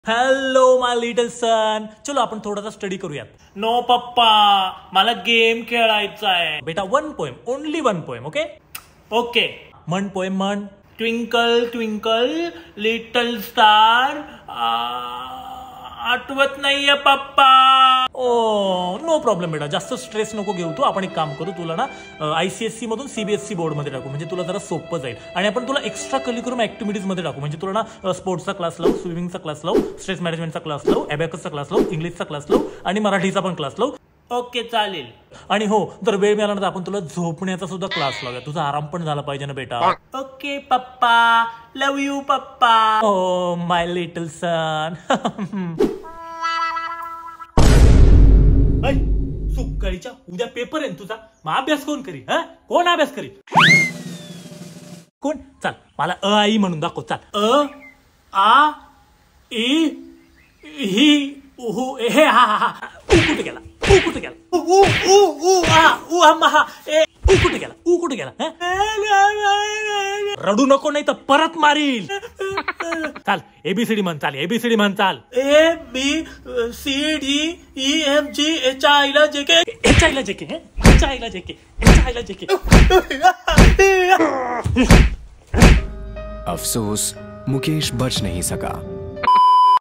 Hello माय little सन, चलो आपण थोडासा स्टडी करूयात. नो पप्पा, मला गेम खेळायचा आहे. बेटा 1 poem, only 1 poem. Okay okay. म्हण पोएम म्हण. Twinkle twinkle little star. आठवत नाहीये पप्पा. ओ नो प्रॉब्लेम बेटा, जास्त स्ट्रेस नको घेऊ तू. आपण एक काम करू, तुला ना ICSE मधून CBSE बोर्ड मध्ये टाकू, म्हणजे तुला जरा सोपं जाईल. आणि आपण तुला एक्स्ट्रा करिक्युलम ऍक्टिव्हिटीज मध्ये टाकू, म्हणजे तुला ना स्पोर्ट्सचा क्लास लावू, स्विमिंगचा क्लास लावू, स्ट्रेस मॅनेजमेंटचा क्लास लावू, अबॅकसचा क्लास लावू, इंग्लिशचा क्लास लावू आणि मराठीचा पण क्लास लावू. ओके चालेल. आणि हो, जर वेळ मिळाला तर आपण तुला झोपण्याचा सुद्धा क्लास लावूया. तुझा आराम पण झाला पाहिजे ना बेटा. ओके पप्पा, लव यू पप्पा. ओ माय लिटल सन. सुकाळीच्या उद्या पेपर आहे तुझा, मग अभ्यास कोण करी? कोण अभ्यास करी? कोण? चाल मला आई म्हणून दाखव. चाल आ ई ही उ हे हा हा हा. ऊ कुठे गेला? ऊ कुठे गेला? उ उ उ आ उ अम्मा हा. ऊ कुठे गेला? ऊ कुठे गेला? रडू नको, नाही तर परत मारील. चाल ABCD म्हण. चाल ABCD म्हण. चाल ABCD EFG HIJK. HIJK HIJK HIJK. अफसोस मुकेश बच नहीं सका.